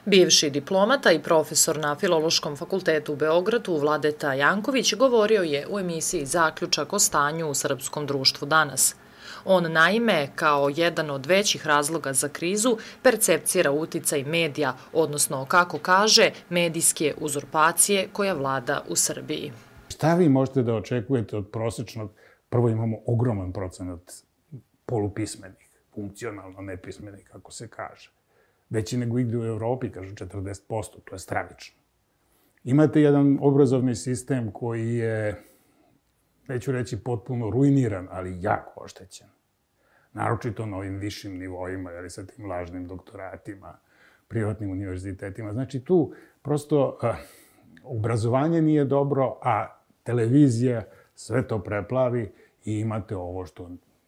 Bivši diplomata i profesor na Filološkom fakultetu u Beogradu Vladeta Janković govorio je u emisiji Zaključak o stanju u srpskom društvu danas. On naime, kao jedan od većih razloga za krizu, percepcira uticaj medija, odnosno, kako kaže, medijske uzurpacije koja vlada u Srbiji. Šta vi možete da očekujete od prosečnog? Prvo imamo ogroman procenat polupismenih, funkcionalno nepismenih, kako se kaže. Veći nego igde u Evropi, kažu 40%, to je stravično. Imate jedan obrazovni sistem koji je, neću reći potpuno ruiniran, ali jako oštećen. Naročito na ovim višim nivoima, jer sa tim lažnim doktoratima, privatnim univerzitetima. Znači tu prosto obrazovanje nije dobro, a televizija sve to preplavi i imate ovo što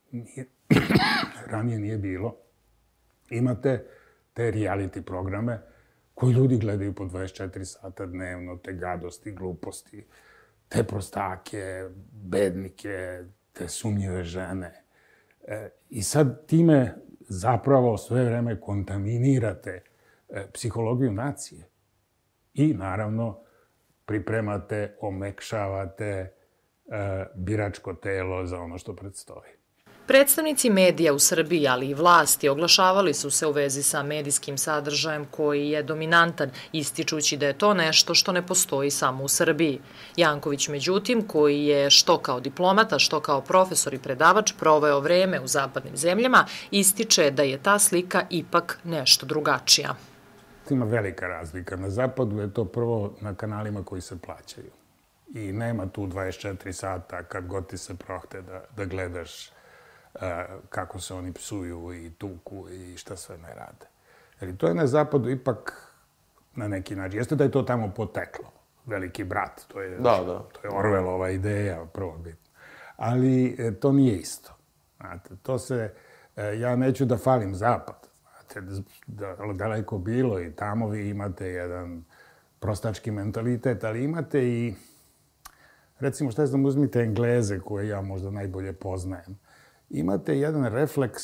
ranije nije bilo. Imate te reality programe koji ljudi gledaju po 24 sata dnevno, te gadosti, gluposti, te prostake, bednike, te sumnjive žene. I sad time zapravo sve vreme kontaminirate psihologiju nacije. I naravno pripremate, omekšavate biračko telo za ono što predstoji. Predstavnici medija u Srbiji, ali i vlasti, oglašavali su se u vezi sa medijskim sadržajem koji je dominantan, ističući da je to nešto što ne postoji samo u Srbiji. Janković, međutim, koji je što kao diplomata, što kao profesor i predavač proveo vreme u zapadnim zemljama, ističe da je ta slika ipak nešto drugačija. Ima velika razlika. Na zapadu je to prvo na kanalima koji se plaćaju. I nema tu 24 sata kad god ti se prohte da gledaš kako se oni psuju i tuku i šta sve ne rade. Jer to je na zapadu ipak na neki način. Jeste da je to tamo poteklo. Veliki brat, to je Orwellova ideja prvobitna. Ali to nije isto. Znate, to se, ja neću da falim zapad. Znate, daleko bilo i tamo vi imate jedan prostački mentalitet, ali imate i, recimo, šta znam, uzmite Engleze koje ja možda najbolje poznajem. Imate jedan refleks,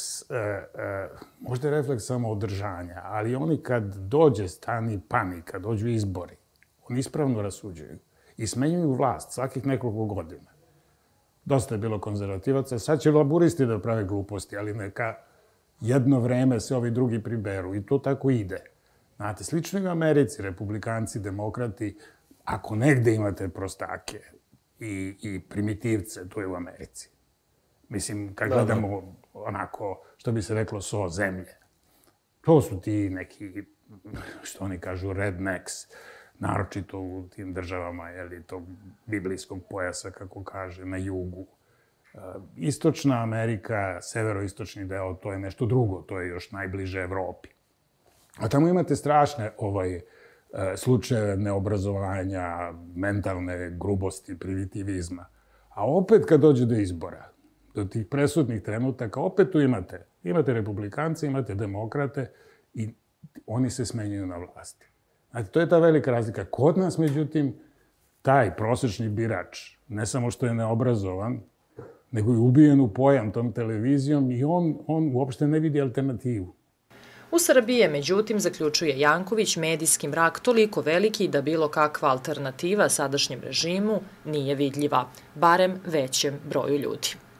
možda je refleks samoodržanja, ali oni kad dođe stani panika, dođu izbori, oni ispravno rasuđuju i smenjuju vlast svakih nekoliko godina. Dosta je bilo konzervativaca, sad će laburisti da prave gluposti, ali neka jedno vreme se ovi drugi priberu i to tako ide. Znate, slično je u Americi, republikanci, demokrati, ako negde imate prostake i primitivce, to je u Americi. Mislim, kad gledamo onako, što bi se reklo, so zemlje. To su ti neki, što oni kažu, rednecks, naročito u tim državama, tog biblijskog pojasa, kako kaže, na jugu. Istočna Amerika, severoistočni deo, to je nešto drugo, to je još najbliže Evropi. A tamo imate strašne slučaje neobrazovanja, mentalne grubosti, primitivizma. A opet kad dođe do izbora, do tih presudnih trenutaka, opet tu imate republikance, imate demokrate i oni se smenjuju na vlasti. Znate, to je ta velika razlika. Kod nas, međutim, taj prosečni birač, ne samo što je neobrazovan, nego je ubijen u pojam tom televizijom i on uopšte ne vidi alternativu. U Srbiji je, međutim, zaključuje Janković, medijski mrak toliko veliki da bilo kakva alternativa sadašnjem režimu nije vidljiva, barem većem broju ljudi.